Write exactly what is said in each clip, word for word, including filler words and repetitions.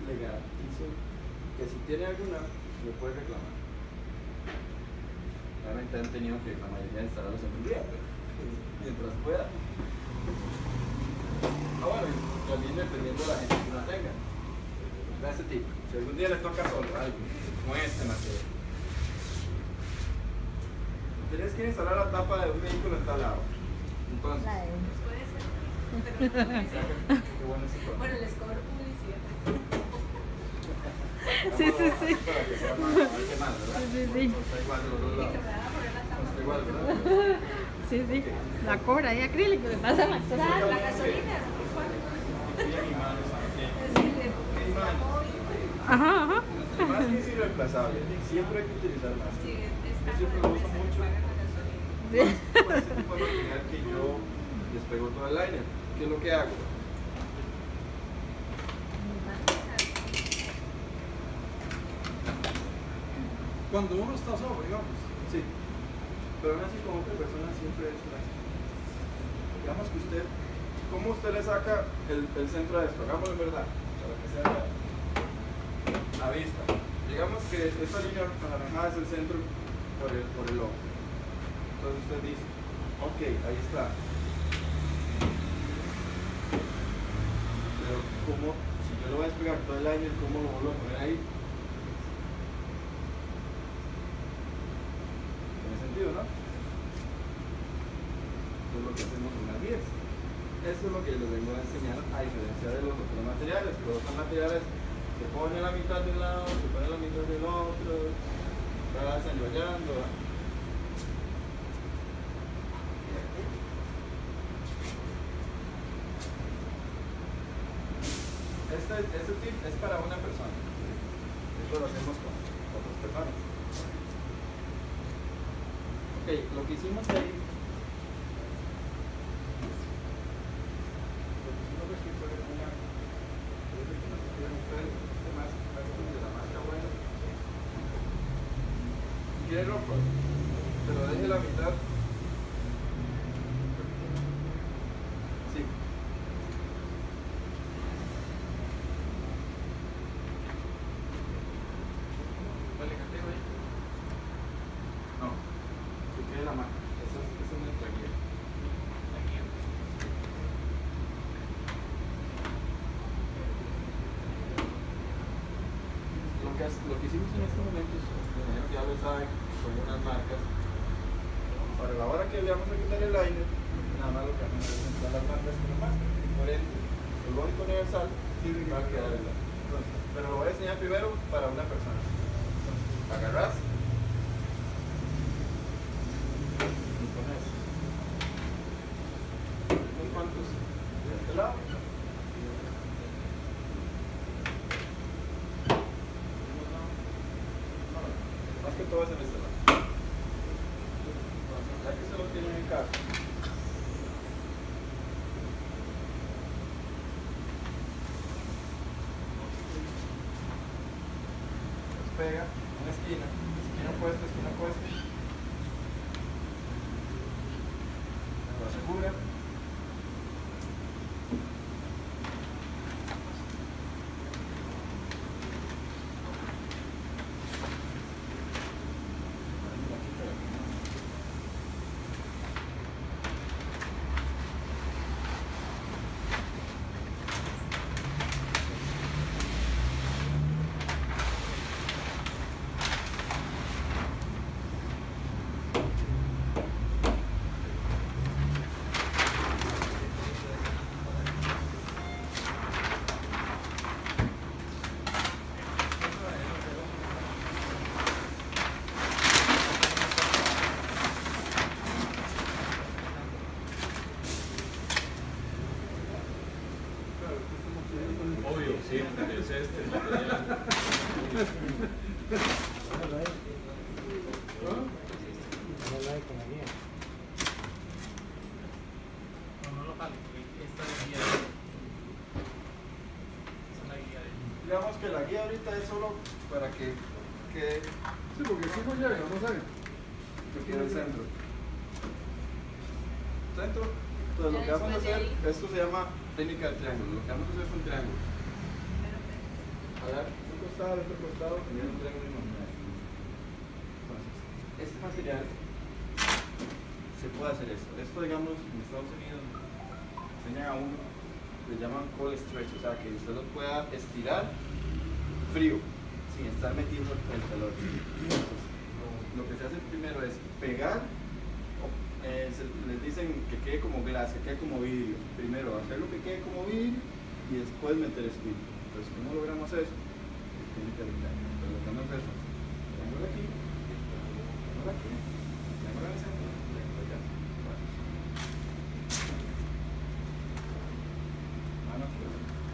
le garantizo que si tiene alguna, me puede reclamar. Realmente han tenido que la mayoría instalarlos en un día, pero mientras pueda. Ah, bueno, y también dependiendo de la gente que no tenga. De ese tipo. Si algún día le toca solo algo, como este material. Tienes que instalar la tapa de un vehículo en tal lado. Entonces. Puede ser. Pero no sé. Qué bueno es esto. Bueno, les cobro publicidad. Sí, sí, sí. Para que sea más, más, más, ¿verdad? Sí, sí, sí. Está igual de los dos Y que lados. me van a poner la tapa. Está igual, ¿verdad? Sí, sí. La cobra ahí acrílico, le pasa a La mostrar. gasolina, ¿cuál? Bien imanes también. Es el de publicidad móvil. Ajá, ajá. Más que es irreemplazable. Siempre hay que utilizar más. Sí, Yo está siempre lo uso mucho. paga la gasolina. Sí. Por ese tipo de material que yo despego todo el liner. ¿Qué es lo que hago? Cuando uno está solo, digamos. Sí. Pero aún así con otra persona siempre es una. Digamos que usted, ¿cómo usted le saca el, el centro de esto? Hagámoslo en verdad, para que sea a vista. Digamos que esta línea anaranjada es el centro por el, por el ojo. Entonces usted dice, ok, ahí está. Pero ¿cómo, si yo lo voy a despegar todo el liner, cómo lo vuelvo a poner ahí? Tiene sentido, ¿no? Esto es lo que hacemos en las diez. Esto es lo que les vengo a enseñar a diferencia de los otros materiales. Los otros materiales se pone la mitad de un lado, se pone la mitad del otro, vas enrollando. Este, este tip es para una persona. Esto lo hacemos con otras personas. Ok, lo que hicimos ahí. Lo que hicimos es que fue una. Parece que nos hicieron ustedes este más, más de la marca buena. Si quiere ropa, pero deje la mitad. Sí. ¿Vale, canteo ahí? No, que quede la marca. Esa es, esa es nuestra guía. La guía. Lo que, lo que hicimos en este momento, es, ya lo saben, son unas marcas. Para la hora que le vamos a quitar el liner, nada más lo que hacemos es entrar las marcas con la marca. Por ende, el único universal va a quedar el liner. Entonces, pero lo voy a enseñar primero para una persona. Agarras y pones unos cuantos de este lado. Más que todo es en este lado. Entonces, ya que se lo tienen en casa, pega una esquina, esquina opuesta, esquina opuesta, lo asegura. Obvio, sí, es este el material. No, no lo jale, esta es la guía. Esta es la guía de. Digamos que la guía ahorita es solo para que, que Sí, porque aquí no llega, vamos a ver. aquí en el centro. Centro. Entonces lo que vamos a hacer, esto se llama técnica del triángulo. Lo que vamos a hacer es un triángulo. jalar un costado, el otro costado, cambiar un triángulo y imaginar. Entonces, este material se puede hacer esto. Esto, digamos, en Estados Unidos enseñan a uno, le llaman cold stretch, o sea, que usted lo pueda estirar frío, sin estar metiendo el calor. Entonces, lo que se hace primero es pegar, eh, se, les dicen que quede como glass, que quede como vidrio. Primero hacerlo que quede como vidrio y después meter espíritu. Entonces, ¿cómo logramos eso? Tiene que arreglar. Pero logramos eso. Triángulo aquí, triángulo aquí, triángulo en el centro, triángulo allá. Mano aquí.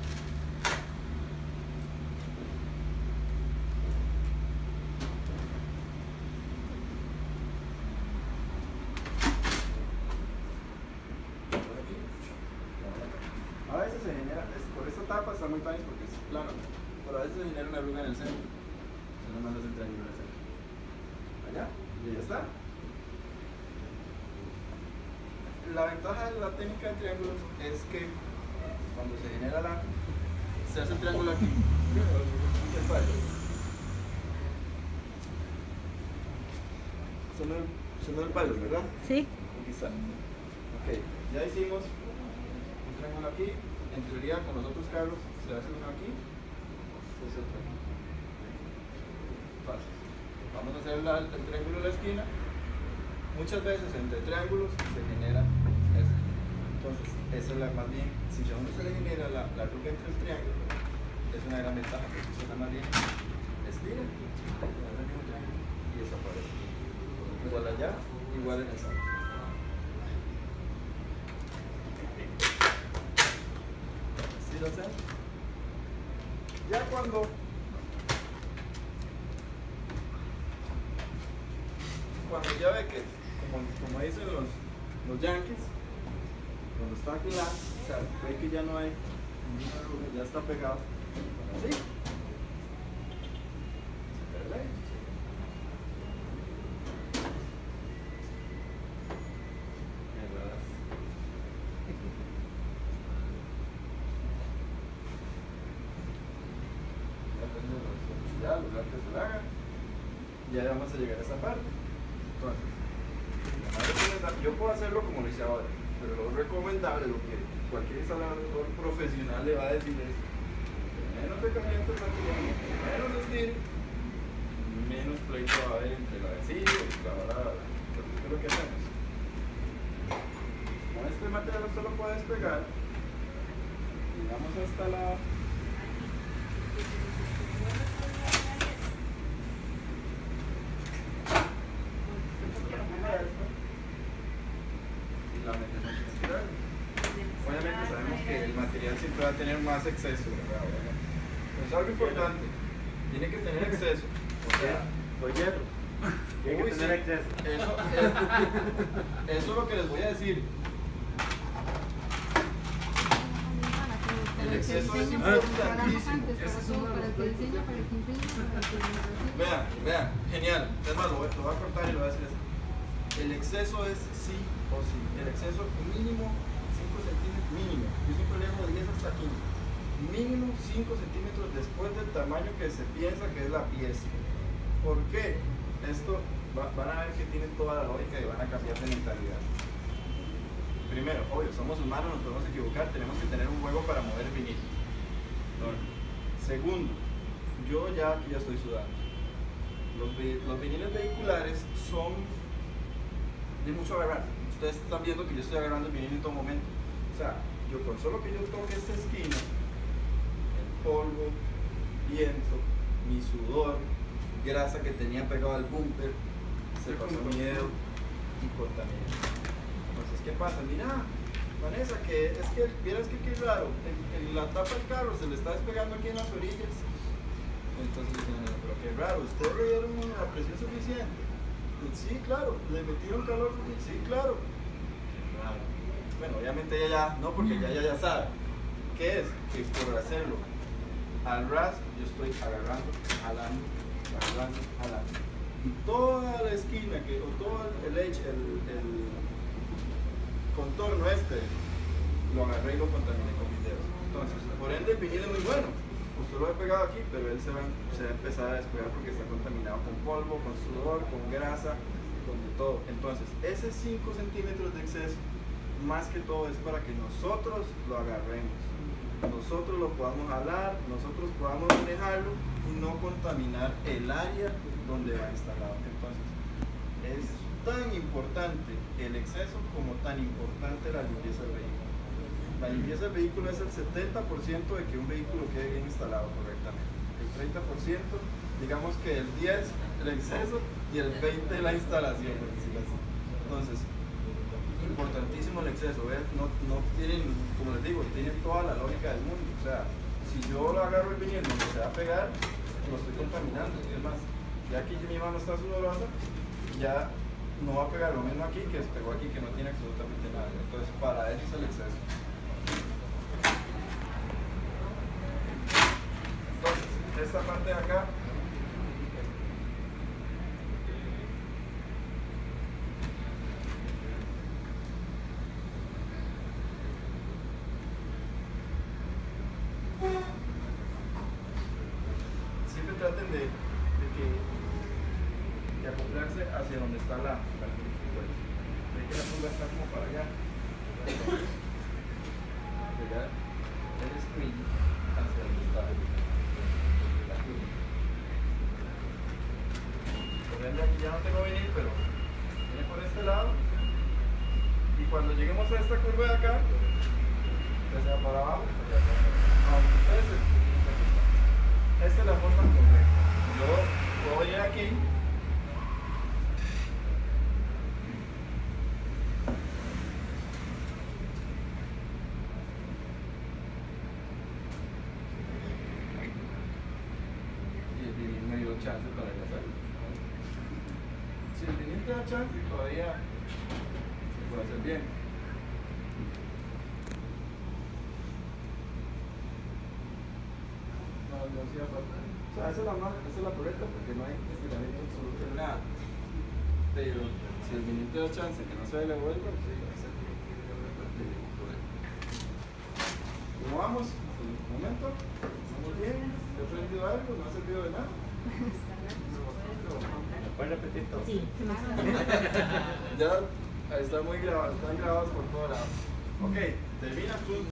A veces se genera, es, por esta tapa está muy fácil porque es plano, pero a veces se genera una arruga en el centro. Se nos manda el triángulo en el centro. Allá, y ya está. La ventaja de la técnica de triángulos es que cuando se genera la. Se hace el triángulo aquí. ¿Qué pasa? Sonó el, sonó el palo, ¿verdad? Sí. Aquí está. Ok, ya hicimos un triángulo aquí. En teoría, con los otros carros se hace uno aquí, se hace otro aquí. Fácil. Vamos a hacer la, el triángulo en la esquina. Muchas veces entre triángulos se genera esto. Entonces, esa es la más bien, si a uno se le genera la, la arruga entre el triángulo, es una gran ventaja, porque eso es la más bien estira, y desaparece. Igual allá, igual en el centro. ¿Sí lo hacen? Ya cuando cuando ya ve que, como, como dicen los, los yankees, cuando está claro, o sea, ve que ya no hay ninguna arruga, ya está pegado, así. Ya, lograr que se la haga. Ya vamos a llegar a esa parte. Entonces, yo puedo hacerlo como lo hice ahora, pero lo recomendable, lo que cualquier instalador profesional le va a decir es menos secamiento del material, menos estilo, menos pleito va a haber entre la adhesivo y la verdad. Entonces, ¿qué es lo que hacemos? Con este material usted lo puede despegar. Llegamos hasta la obviamente sabemos que el material siempre va a tener más exceso, ¿verdad? Pero es algo importante, tiene que tener exceso. O sea, Soy hierro. Tiene uy, que sí, tener exceso. Eso, es, eso es lo que les voy a decir. El exceso es importantísimo. Vean, vean, genial. Es más, lo voy, lo voy a cortar y lo voy a decir así. El exceso es sí o sí. El exceso mínimo cinco centímetros, mínimo. Yo siempre le hago de diez hasta quince. Mínimo cinco centímetros después del tamaño que se piensa que es la pieza. ¿Por qué? Esto va, van a ver que tiene toda la lógica y van a cambiar de mentalidad. Primero, obvio, somos humanos, nos podemos equivocar, tenemos que tener un juego para mover el vinil. Segundo, yo ya aquí ya estoy sudando. Los, los viniles vehiculares son de mucho agarrar. Ustedes están viendo que yo estoy agarrando el vinil en todo momento. O sea, yo con solo que yo toque esta esquina, el polvo, viento, mi sudor, grasa que tenía pegado al bumper, se pasó miedo y contaminación. Entonces, ¿qué pasa? Mira, Vanessa, que es que, vieras que qué raro, en, en la tapa del carro se le está despegando aquí en las orillas. Entonces dicen, no, pero qué raro, ¿ustedes le dieron la presión suficiente? Sí, claro, le metieron calor, sí, claro. Qué raro. Bueno, obviamente ella ya, no, porque ya, ya, ya sabe. ¿Qué es? Que por hacerlo al ras, yo estoy agarrando, jalando, agarrando, jalando. Y toda la esquina, que, o todo el edge, el, el contorno este, lo agarré y lo contaminé con mis dedos. Entonces, por ende el vinil es muy bueno. usted lo ha pegado aquí, pero él se va, se va a empezar a despegar porque está contaminado con polvo, con sudor, con grasa, con de todo. Entonces, ese cinco centímetros de exceso, más que todo es para que nosotros lo agarremos, nosotros lo podamos jalar, nosotros podamos manejarlo y no contaminar el área donde va instalado. Entonces, es tan importante el exceso como tan importante la limpieza del vehículo. La limpieza del vehículo es el setenta por ciento de que un vehículo quede bien instalado correctamente. El treinta por ciento, digamos que el diez por ciento el exceso y el veinte por ciento la instalación, por decirlo así. Entonces, importantísimo el exceso, ¿ves? No, no tienen, como les digo, tienen toda la lógica del mundo. O sea, si yo lo agarro el vinil donde se va a pegar, lo estoy contaminando. Es más, ya aquí mi mano está sudorosa, ya no va a pegar lo mismo aquí que se pegó aquí, que no tiene absolutamente nada. Entonces, para eso es el exceso. Entonces, esta parte de acá, siempre traten de, de que de acoplarse hacia donde está la, la curva. Ve que la curva está como para allá. Pegar el screen hacia donde está la curva. Por ende aquí ya no tengo vinil, pero viene por este lado. Y cuando lleguemos a esta curva de acá, ya sea para abajo, ya sea aunque ustedes se fijen, esta es la forma correcta. Yo puedo ir aquí. Y el vinil me dio chance para ir a salir. Si el vinil te da chance, todavía se puede hacer bien. No, no hacía falta. O sea, esa es la más, esa es la correcta porque no hay estiramiento absoluto de nada. Pero si el vinil te da chance que no se le vuelva, sí, va a ser ¿cómo vamos? Hasta el momento, ¿vamos bien? ¿Te ha aprendido algo? ¿No ha servido de nada? ¿Me puedes repetir todo? Sí. Ya está muy grabado, están grabados por todos lados. Ok, termina tú.